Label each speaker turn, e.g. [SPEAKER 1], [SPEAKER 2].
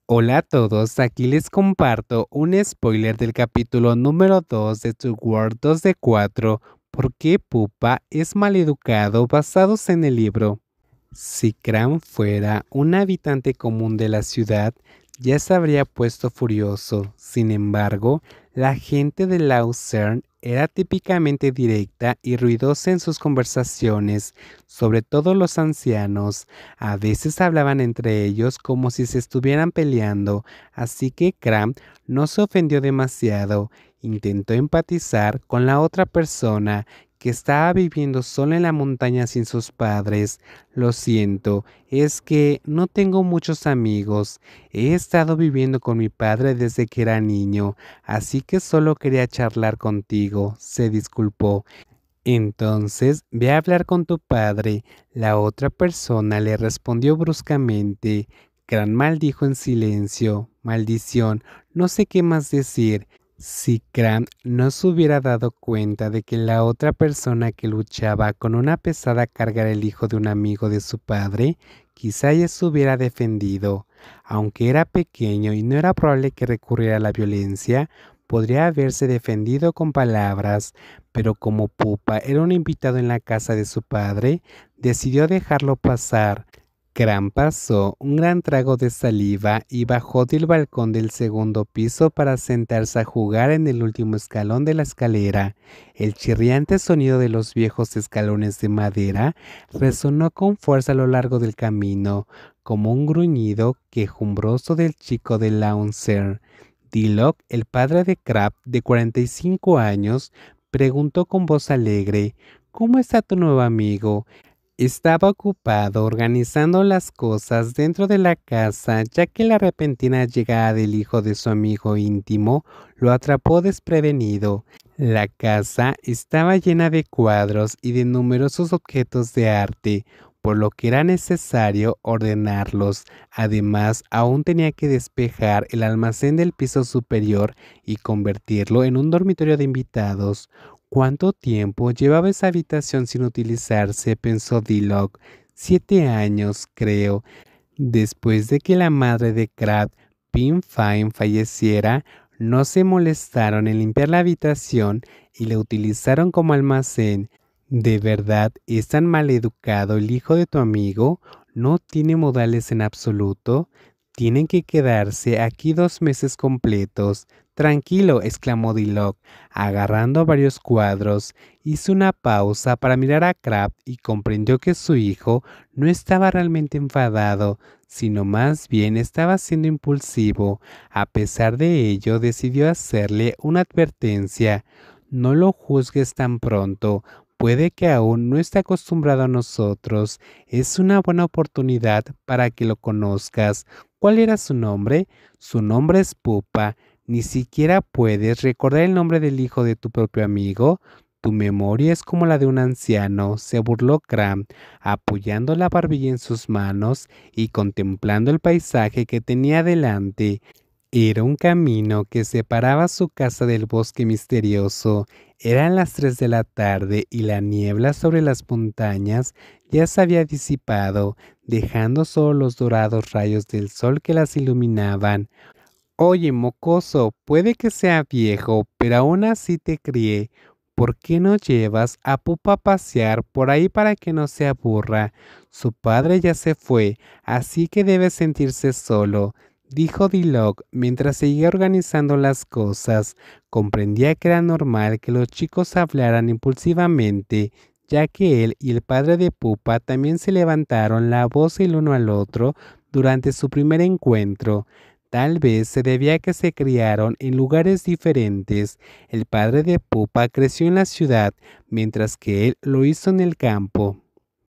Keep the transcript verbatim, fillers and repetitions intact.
[SPEAKER 1] Hola a todos, aquí les comparto un spoiler del capítulo número dos de To World dos de cuatro, ¿Por qué Pupa es maleducado?, basados en el libro. Si Cram fuera un habitante común de la ciudad, ya se habría puesto furioso. Sin embargo, la gente de Lausanne era típicamente directa y ruidosa en sus conversaciones, sobre todo los ancianos. A veces hablaban entre ellos como si se estuvieran peleando, así que Cram no se ofendió demasiado. Intentó empatizar con la otra persona que estaba viviendo sola en la montaña sin sus padres. Lo siento, es que no tengo muchos amigos. He estado viviendo con mi padre desde que era niño, así que solo quería charlar contigo, se disculpó. Entonces, ve a hablar con tu padre. La otra persona le respondió bruscamente. Gran maldijo en silencio. Maldición, no sé qué más decir. Si Cram no se hubiera dado cuenta de que la otra persona que luchaba con una pesada carga era el hijo de un amigo de su padre, quizá ella se hubiera defendido. Aunque era pequeño y no era probable que recurriera a la violencia, podría haberse defendido con palabras, pero como Pupa era un invitado en la casa de su padre, decidió dejarlo pasar. Cram pasó un gran trago de saliva y bajó del balcón del segundo piso para sentarse a jugar en el último escalón de la escalera. El chirriante sonido de los viejos escalones de madera resonó con fuerza a lo largo del camino, como un gruñido quejumbroso del chico de Lausanne. Dilok, el padre de Crab, de cuarenta y cinco años, preguntó con voz alegre: ¿Cómo está tu nuevo amigo? Estaba ocupado organizando las cosas dentro de la casa, ya que la repentina llegada del hijo de su amigo íntimo lo atrapó desprevenido. La casa estaba llena de cuadros y de numerosos objetos de arte, por lo que era necesario ordenarlos. Además, aún tenía que despejar el almacén del piso superior y convertirlo en un dormitorio de invitados. ¿Cuánto tiempo llevaba esa habitación sin utilizarse?, pensó Dilok. Siete años, creo. Después de que la madre de Crab, Pin Fine, falleciera, no se molestaron en limpiar la habitación y la utilizaron como almacén. ¿De verdad es tan maleducado el hijo de tu amigo? ¿No tiene modales en absoluto? Tienen que quedarse aquí dos meses completos. Tranquilo, exclamó Dilok, agarrando varios cuadros. Hizo una pausa para mirar a Crab y comprendió que su hijo no estaba realmente enfadado, sino más bien estaba siendo impulsivo. A pesar de ello, decidió hacerle una advertencia. No lo juzgues tan pronto. Puede que aún no esté acostumbrado a nosotros. Es una buena oportunidad para que lo conozcas. ¿Cuál era su nombre? Su nombre es Pupa. ¿Ni siquiera puedes recordar el nombre del hijo de tu propio amigo? Tu memoria es como la de un anciano, se burló Cram, apoyando la barbilla en sus manos y contemplando el paisaje que tenía delante. Era un camino que separaba su casa del bosque misterioso. Eran las tres de la tarde y la niebla sobre las montañas ya se había disipado, dejando solo los dorados rayos del sol que las iluminaban. Oye, mocoso, puede que sea viejo, pero aún así te crié. ¿Por qué no llevas a Pupa a pasear por ahí para que no se aburra? Su padre ya se fue, así que debe sentirse solo, dijo Dilok mientras seguía organizando las cosas. Comprendía que era normal que los chicos hablaran impulsivamente, ya que él y el padre de Pupa también se levantaron la voz el uno al otro durante su primer encuentro. Tal vez se debía a que se criaron en lugares diferentes. El padre de Pupa creció en la ciudad, mientras que él lo hizo en el campo.